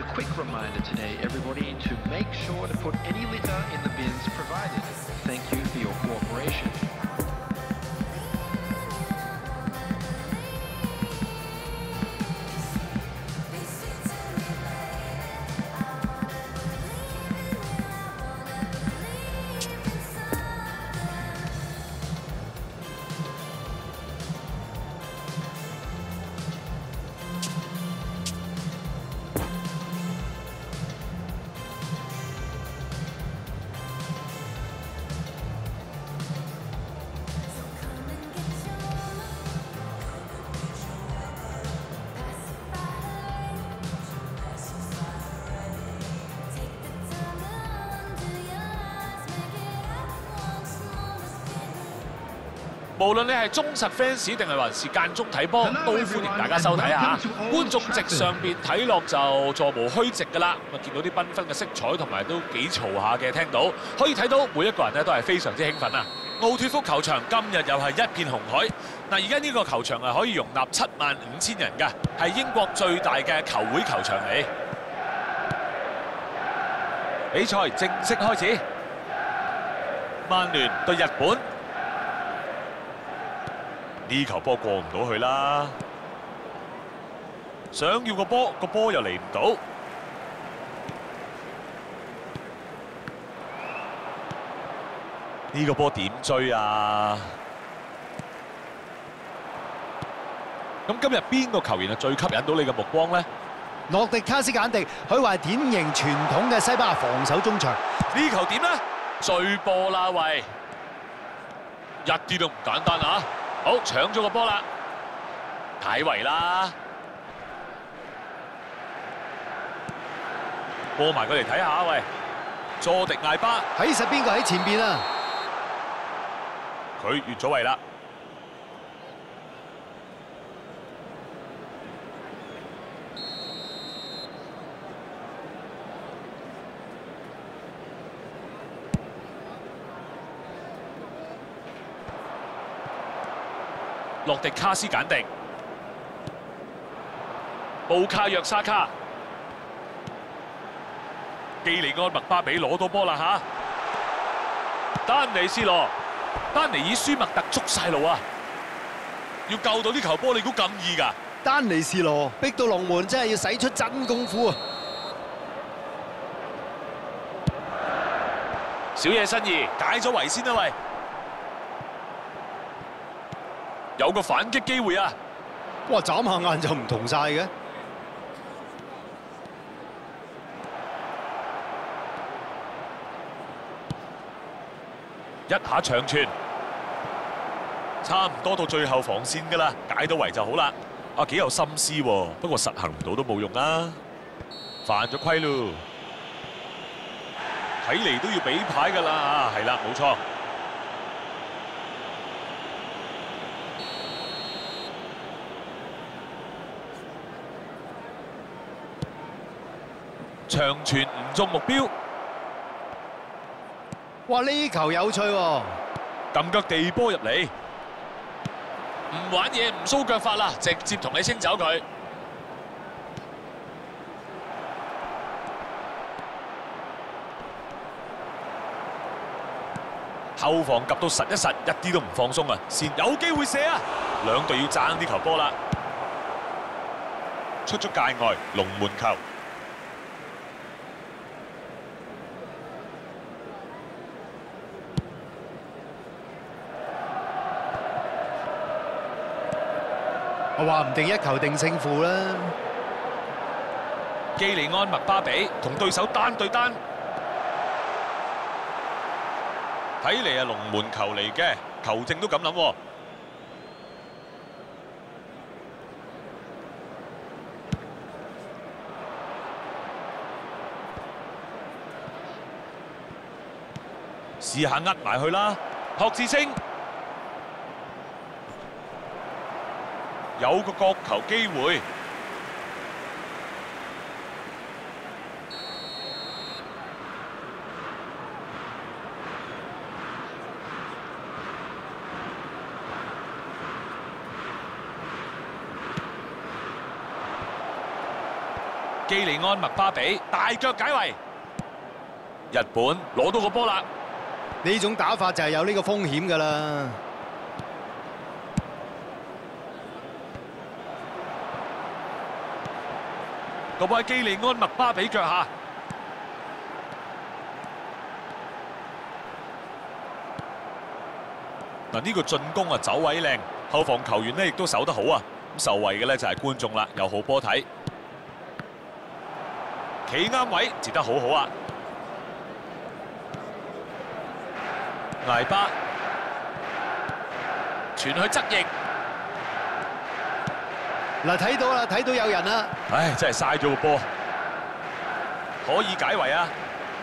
quick reminder today, everybody, to make sure to put any litter in the bins provided. Thank you for your cooperation. 無論你係忠實 fans 定係還是間中睇波，都歡迎大家收睇下。觀眾席上邊睇落就座無虛席㗎啦。咁啊，見到啲繽紛嘅色彩同埋都幾嘈下嘅，聽到可以睇到每一個人咧都係非常之興奮啊！奧脱福球場今日又係一片紅海。嗱，而家呢個球場係可以容納75000人㗎，係英國最大嘅球會球場嚟。比賽正式開始，曼聯對日本。呢球波過唔到去啦，想要個波又嚟唔到。呢個波點追啊？咁今日邊個球員係最吸引到你嘅目光呢？ 洛迪卡斯簡迪，佢話典型傳統嘅西班牙防守中場。 呢球點呢？追波啦喂，一啲都唔簡單啊！好，搶咗個波啦，解圍啦，過埋佢嚟睇下喂，佐迪艾巴睇實邊個喺前邊啊？ 佢越咗位啦，洛迪卡斯簡迪、布卡約沙卡、基利安麥巴比攞到波啦嚇，丹尼斯羅、丹尼爾舒麥特捉晒路啊！要救到呢球波，你估咁易㗎？ 丹尼斯羅逼到龍門，真係要使出真功夫啊！ 小野伸二解咗圍先啦喂！有個反擊機會啊！ 哇，眨下眼就唔同晒嘅。 一下長傳，差唔多到最後防線㗎啦，解到圍就好啦。啊，幾有心思喎，不過實行唔到都冇用啦，犯咗規咯。睇嚟都要俾牌㗎啦啊，係啦，冇錯。長傳唔中目標， 哇！呢球有趣喎， 撳腳地波入嚟，唔玩嘢唔騷腳法啦，直接同你清走佢。後防及到實一實，一啲都唔放鬆啊！先有機會射啊！兩隊要爭呢球波啦，出咗界外，龍門球。 我話唔定一球定勝負啦。 基利安麥巴比同對手單對單，睇嚟係龍門球嚟嘅，球證都咁諗喎。試下呃埋去啦，學智星。有個角球機會， 基利安麥巴比大腳解圍，日本攞到個波啦。 呢種打法就係有呢個風險㗎啦。 個波喺基利安麥巴比腳下。嗱，呢個進攻啊走位靚，後防球員呢亦都守得好啊。咁受惠嘅呢就係觀眾啦，有好波睇，企啱位，接得好好啊！艾巴傳去側翼， 嗱，睇到啦，睇到有人啦。 唉，真係嘥咗個波，可以解圍啊！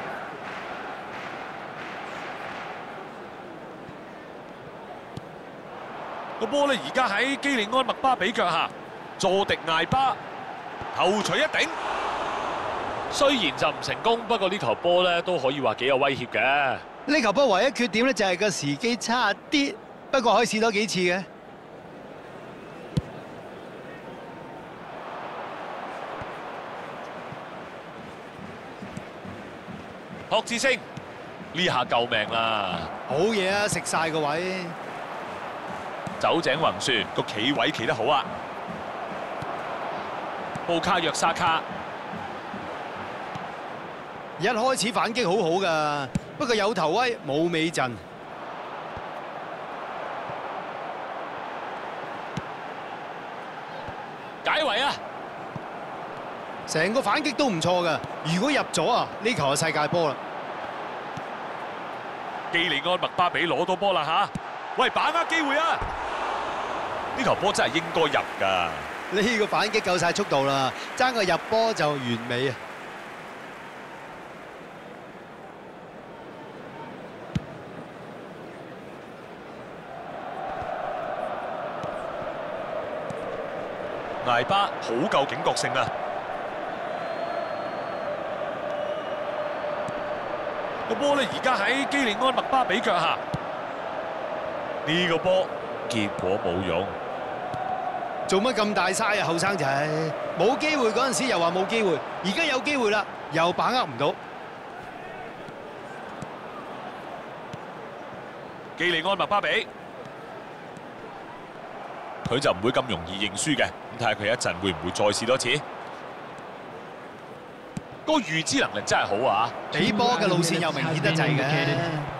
個波咧而家喺基利安麥巴比腳下，佐迪艾巴頭槌一頂，雖然就唔成功，不過呢球波咧都可以話幾有威脅嘅。 呢球波唯一缺點咧就係個時機差啲，不過可以試多幾次嘅。 學智星呢下救命啦！ 好嘢啊，食晒個位。 走井宏樹個企位企得好啊！布卡約沙卡一開始反擊好好㗎，不過有頭威冇尾陣。 解圍啊！ 成個反擊都唔錯㗎，如果入咗啊，呢球係世界波啦。 基利安麥巴比攞到波啦嚇！喂，把握機會啊！呢球波真係應該入㗎。 呢個反擊夠晒速度啦，爭個入波就完美啊！ 艾巴好夠警覺性啊！個波咧而家喺基利安麥巴比腳下，呢個波結果冇用。 做乜咁大嘥啊，後生仔！冇機會嗰陣時又話冇機會，而家有機會啦，又把握唔到。 基利安麥巴比，佢就唔會咁容易認輸嘅。咁睇下佢一陣會唔會再試多次？個預知能力真係好啊！ 俾波嘅路線又明顯得滯嘅。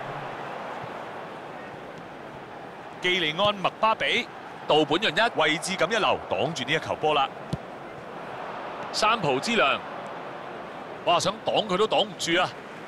基利安麥巴比。道本潤一位置咁一流，擋住呢一球波啦。三浦之良，哇！想擋佢都擋唔住啊！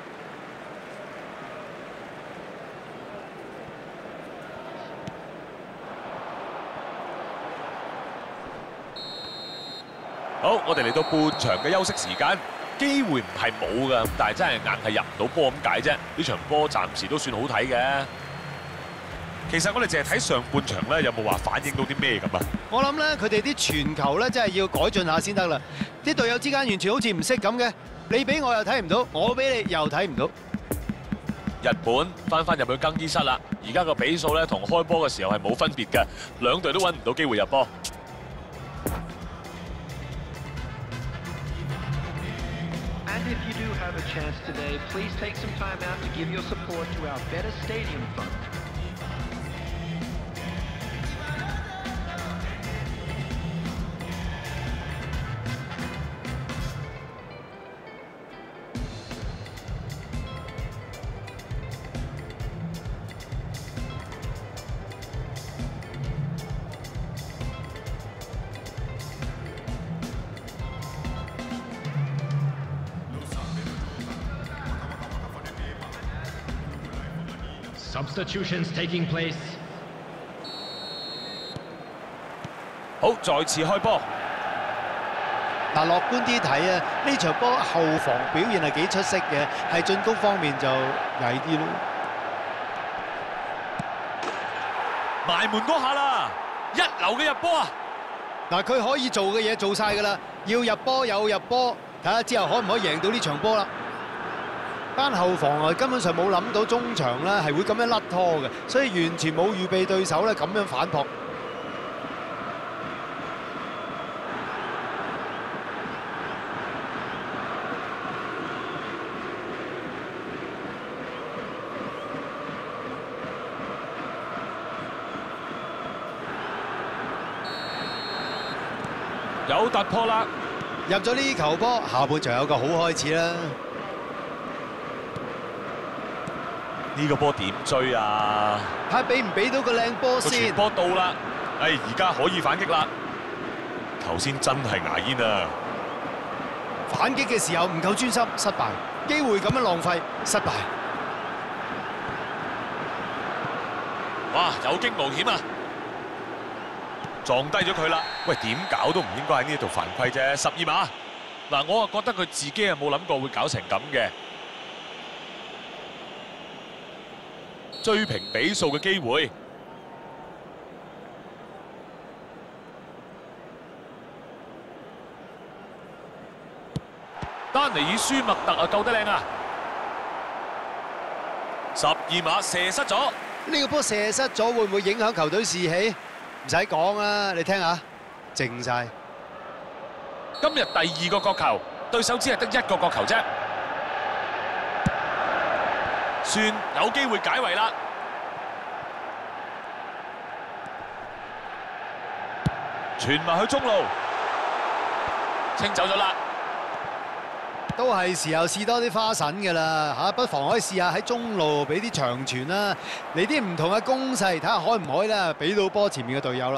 好，我哋嚟到半場嘅休息時間，機會唔係冇㗎，但係真係硬係入唔到波咁解啫。呢場波暫時都算好睇嘅。其實我哋淨係睇上半場咧，有冇話反映到啲咩咁啊？ 我諗咧，佢哋啲傳球咧，真係要改進下先得啦。啲隊友之間完全好似唔識咁嘅，你俾我又睇唔到，我俾你又睇唔到。 日本翻入去更衣室啦，而家個比數咧同開波嘅時候係冇分別嘅，兩隊都揾唔到機會入波。 And if you do have a chance today, please take some time out to give your support to our Better Stadium Fund. Substitutions taking place. 好，再次開波。 嗱，樂觀啲睇啊，呢場波後防表現係幾出色嘅，係進攻方面就曳啲咯。 埋門嗰下啦，一流嘅入波啊！ 嗱，佢可以做嘅嘢做晒㗎啦，要入波有入波，睇下之後可唔可以贏到呢場波啦。班後防啊根本上冇諗到中場咧係會咁樣甩拖嘅，所以完全冇預備對手咧咁樣反撲。 有突破啦！ 入咗呢球波，下半場有個好開始啦。 呢個波點追啊？ 睇下俾唔俾到個靚波個先。 傳波到啦！而家可以反擊啦！頭先真係牙煙啊！ 反擊嘅時候唔夠專心，失敗。機會咁樣浪費，失敗。 哇！有驚無險啊！撞低咗佢啦！喂，點搞都唔應該喺呢度犯規啫，12碼。嗱，我啊覺得佢自己啊冇諗過會搞成咁嘅。追平比數嘅機會。丹尼爾舒麥特啊，救得靚啊！12碼射失咗。 呢個波射失咗，會唔會影響球隊士氣？唔使講啊，你聽下，靜晒。 今日第2個角球，對手只係得1個角球啫。算有機會解圍啦。傳埋去中路，清走咗啦。 都係時候試多啲花神㗎啦嚇，不妨可以試下喺中路俾啲長傳啦，嚟啲唔同嘅攻勢，睇下可唔可以啦，俾到波前面嘅隊友啦。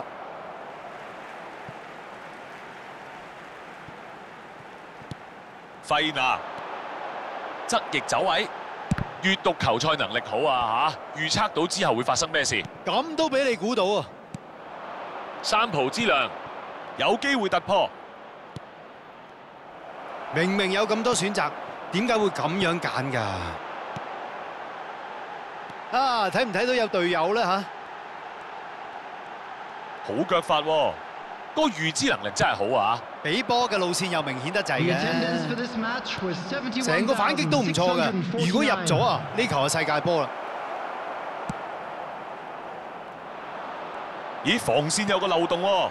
費拿側翼走位，閱讀球賽能力好啊嚇，預測到之後會發生咩事。 咁都俾你估到啊！ 三浦之良有機會突破。 明明有咁多選擇，點解會咁樣揀㗎？啊，睇唔睇到有隊友咧嚇？ 好腳法喎，個預知能力真係好啊！ 俾波嘅路線又明顯得滯嘅，成個反擊都唔錯嘅。如果入咗啊，呢球係世界波啦！ 咦，防線有個漏洞喎。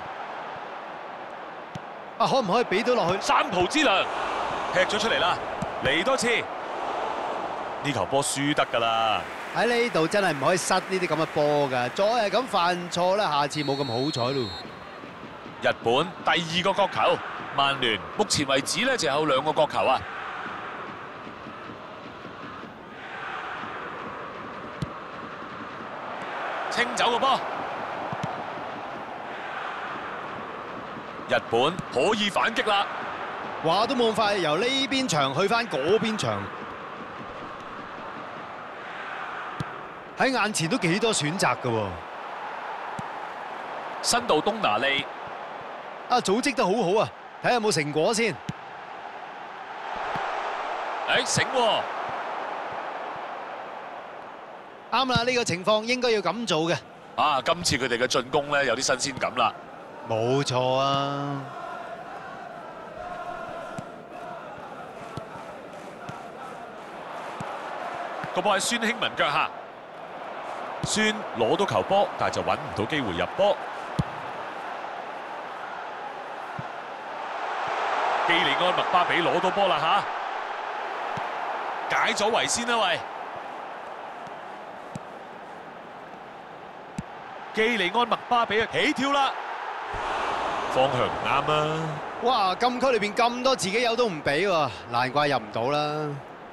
啊，可唔可以俾到落去？ 三浦之良踢咗出嚟啦，嚟多次，呢球波輸得㗎啦。 喺呢度真係唔可以失呢啲咁嘅波㗎，再係咁犯錯咧，下次冇咁好彩咯。 日本第2個角球，曼聯目前為止咧就有2個角球啊。清走個波，日本可以反擊啦。 話都冇咁快，由呢邊場去翻嗰邊場，喺眼前都幾多選擇㗎喎。 新道東拿利啊，組織得好好啊，睇下有冇成果先。 醒喎！ 啱啦，呢個情況應該要咁做嘅。 啊，今次佢哋嘅進攻咧有啲新鮮感啦。 冇錯啊！ 個波喺孫興文腳下，孫攞到球波，但係就揾唔到機會入波。基利安麥巴比攞到波啦嚇，解咗圍先啦喂！基利安麥巴比起跳啦，方向唔啱啊！ 哇，禁區裏邊咁多自己友都唔俾喎，難怪入唔到啦。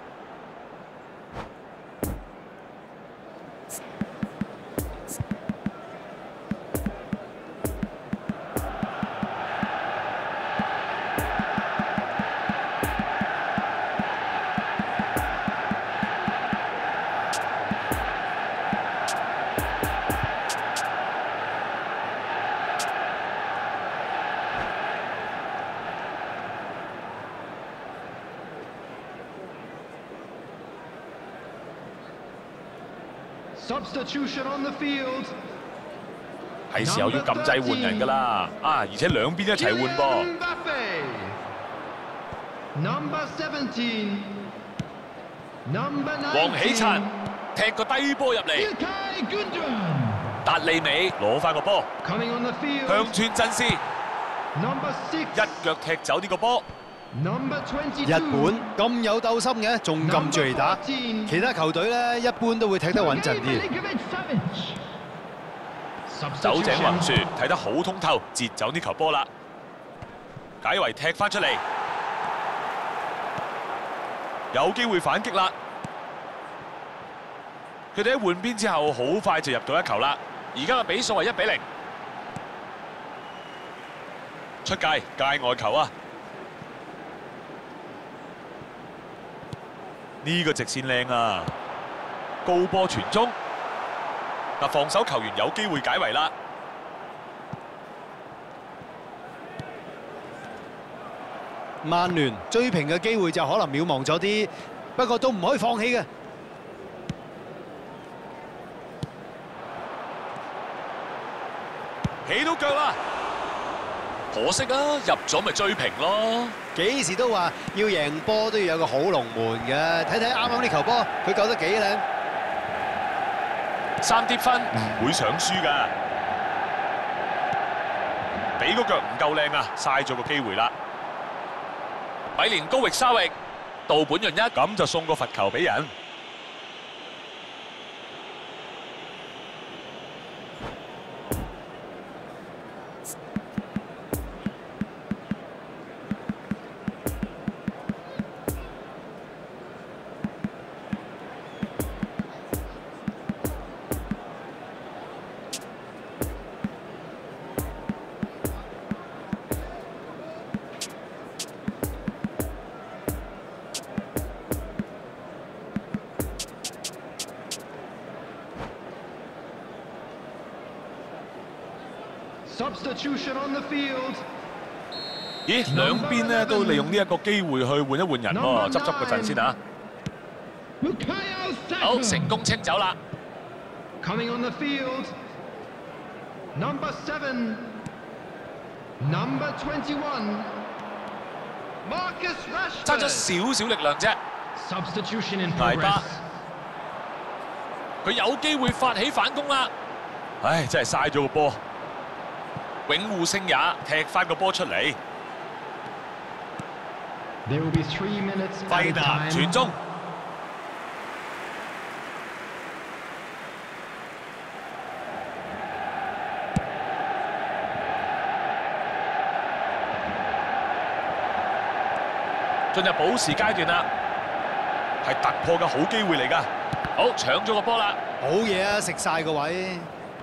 Substitution on the field. 係時候要撳掣換人㗎啦，而且兩邊一齊換噃。黃喜燦踢個低波入嚟，達利美攞翻個波，向轉陣先，一腳踢走呢個波。 日本咁有鬥心嘅，仲撳住嚟打，其他球隊咧一般都會踢得穩陣啲。 酒井宏樹睇得好通透，截走呢球波啦。 解圍踢翻出嚟，有機會反擊啦。佢哋喺換邊之後，好快就入到一球啦。而家嘅比數係1-0，出界外球啊！呢個直線靚啊，高波傳中。嗱，防守球員有機會解圍啦。 曼聯追平嘅機會就可能渺茫咗啲，不過都唔可以放棄嘅。 起到腳啦，可惜啊，入咗咪追平咯。 幾時都話要贏波都要有個好龍門嘅，睇睇啱啱呢球波佢救得幾靚。 3疊分唔會想輸㗎，俾個腳唔夠靚啊，嘥咗個機會啦。米連高域沙域，道本潤一咁就送個罰球俾人。 Substitution on the field. 咦，兩邊咧都利用呢一個機會去換一換人喎，執個陣先啊！好，成功清走啦。 Coming on the field. Number 7. Number 21. Marcus Rashford. 爭咗少少力量啫。 Substitution in 大巴 progress. 佢有機會發起反攻啦。唉，真係嘥咗個波。永護聖也踢翻個波出嚟， There will be 3 minutes 費 added 達 time. 傳中，進入補時階段啦，係突破嘅好機會嚟㗎。好，搶咗個波啦， 好嘢啊！食晒個位。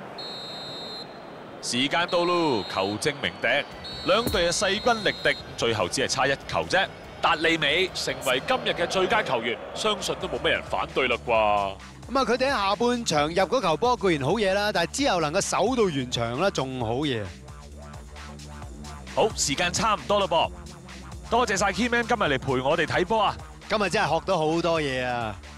時間到咯，球證鳴笛，兩隊係勢均力敵，最後只係差1球啫。達利美成為今日嘅最佳球員，相信都冇咩人反對啦啩。 咁啊，佢哋喺下半場入嗰球波固然好嘢啦，但係之後能夠守到完場啦，仲好嘢。 好，時間差唔多啦噃，多謝晒 Keyman 今日嚟陪我哋睇波啊！ 今日真係學到好多嘢啊！